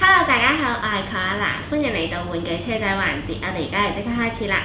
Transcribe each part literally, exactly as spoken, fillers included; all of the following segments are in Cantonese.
Hello， 大家好，我係佢阿蘭，歡迎嚟到玩具車仔環節。我哋而家嚟即刻開始啦。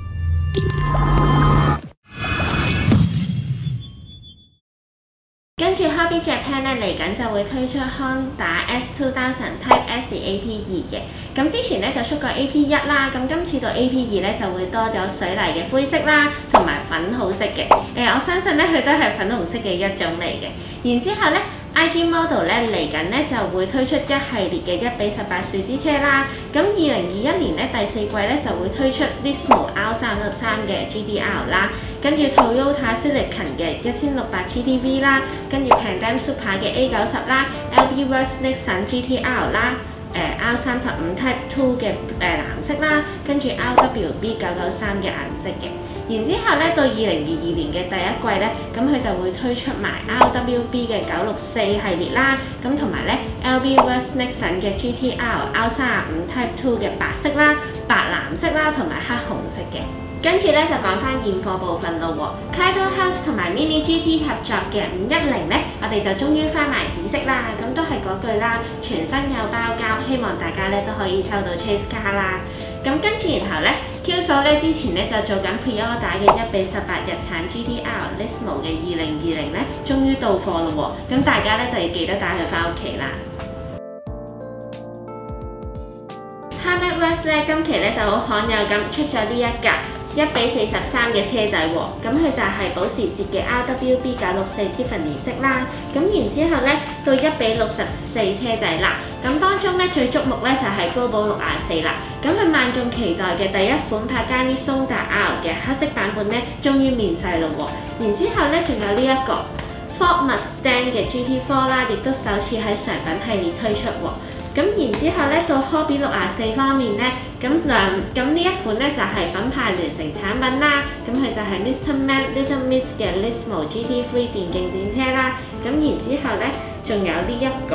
跟住 Hobby Japan 咧嚟緊就會推出 Honda S 二千 Type S A P 二嘅。咁之前咧就出過 A P 一啦，咁今次到 A P 二咧就會多咗水泥嘅灰色啦，同埋粉紅色嘅。誒、呃，我相信咧佢都係粉紅色嘅一種嚟嘅。然之後咧 I G Model 咧嚟緊咧就會推出一系列嘅一比十八樹脂車啦。咁二零二一年咧第四季咧就會推出 Lismo R 三十三嘅 G T R 啦，跟住 Toyota Silicon 嘅一千六百 G T V 啦，跟住 Pan-Am Super 嘅 A 九十啦 ，L B Works Nixon G T R 啦。誒 R 三十五 Type Two 嘅誒藍色啦，跟住 R W B 九九三嘅顏色嘅。然之後咧到二零二二年嘅第一季咧，咁佢就會推出埋 R W B 嘅九六四系列啦，咁同埋咧 L B Works Nixon 嘅 G T R R 三十五 Type Two 嘅白色啦、白藍色啦同埋黑紅色嘅。跟住咧就講翻現貨部分咯喎 ，Kaito House 同埋 Mini G T 合作嘅五一零咧，我哋就終於翻埋紫色啦，咁都係嗰句啦，全新有包膠，希望大家咧都可以抽到 Chase 卡啦。咁跟住然後咧 ，Q 所咧之前咧就做緊 pre-order 嘅一比十八日產 G T R Lismo 嘅二零二零咧，終於到貨咯喎，咁大家咧就要記得帶佢翻屋企啦。Tarmac Works 咧今期咧就好罕有咁出咗呢一架一比四十三嘅車仔喎，咁佢就係保時捷嘅 R W B 九六四 Tiffany 色啦，咁然之後咧到一比六十四車仔啦，咁當中咧最矚目咧就係高保六十四啦，咁佢萬眾期待嘅第一款帕加尼松達 R 嘅黑色版本咧終於面世咯喎，然之後咧仲有呢一個 Ford Mustang 嘅 G T 四 啦，亦都首次喺常品系列推出喎。咁然之後咧，到 Hobby 六十四方面咧，咁兩咁呢一款咧就係、是、品牌聯乘產品啦。咁佢就係 Mister Man Little Miss 嘅 Lismo G T 三 電競戰車啦。咁然之後咧，仲有呢一個，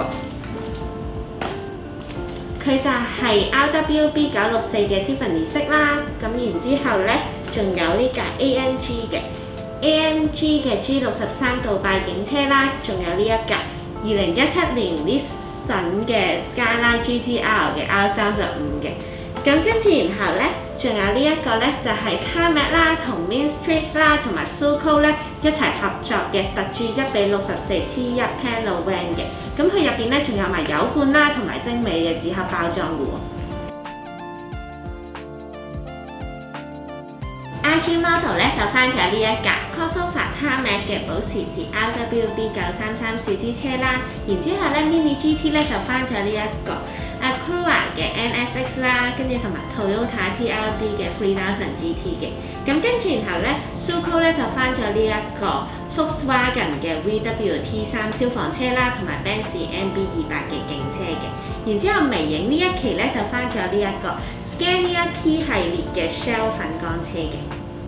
佢就係 R W B 九六四嘅 Tiffany 色啦。咁然之後咧，仲有呢架 A M G 嘅 A M G 嘅 G 六十三杜拜警車啦。仲有呢一架二零一七年 List嘅 Skyline G T R 嘅 R 三十五嘅，咁跟住然後咧，仲有呢一個咧就係 Tarmac 啦，同 Main Street 啦，同埋 Suco 咧一齊合作嘅特注一比六十四 T 一 Panel Van 嘅，咁佢入邊咧仲有埋油罐啦，同埋精美嘅紙盒包裝嘅喎。I G Model 咧就翻咗呢一架 Crossover Tarmac 嘅保時捷 R W B 九三三樹脂車啦，然之後咧 Mini G T 咧就翻咗呢一個 Acura 嘅 N S X 啦，跟住同埋 Toyota T R D 嘅三千 G T 嘅，咁跟住然後咧 Suco 咧就翻咗呢一個 Volkswagen 嘅 V W T 三消防車啦，同埋 Benz M B 二百嘅警車嘅，然之後微影呢一期咧就翻咗呢一個 Scania P 系列嘅 Shell 粉乾車嘅。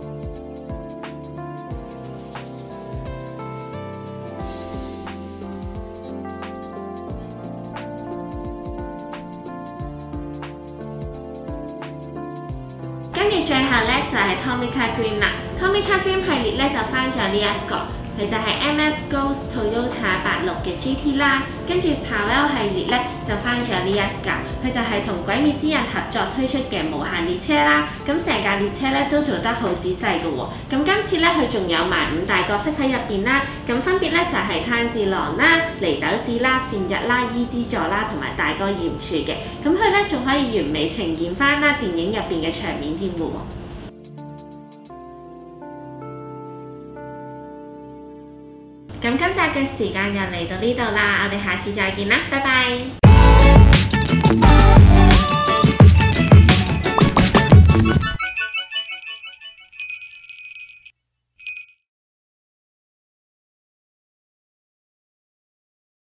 跟住最後咧就係 Tomica Dream 啦 ，Tomica Dream 系列咧就翻咗呢一個，佢就係 M F Ghost Toyota 八六嘅 G T 啦，跟住 Powell 系列咧就翻咗呢一架，佢就係同鬼滅之刃合作推出嘅無限列車啦，咁成架列車咧都做得好仔細嘅喎，咁今次咧佢仲有埋五大角色喺入邊啦，咁分別咧就係炭治郎啦、禰豆子啦、善逸啦、伊之助啦同埋大哥炎柱嘅，咁佢咧仲可以完美呈現翻啦電影入邊嘅場面添嘅喎。咁今集嘅時間又嚟到呢度啦，我哋下次再見啦，拜拜。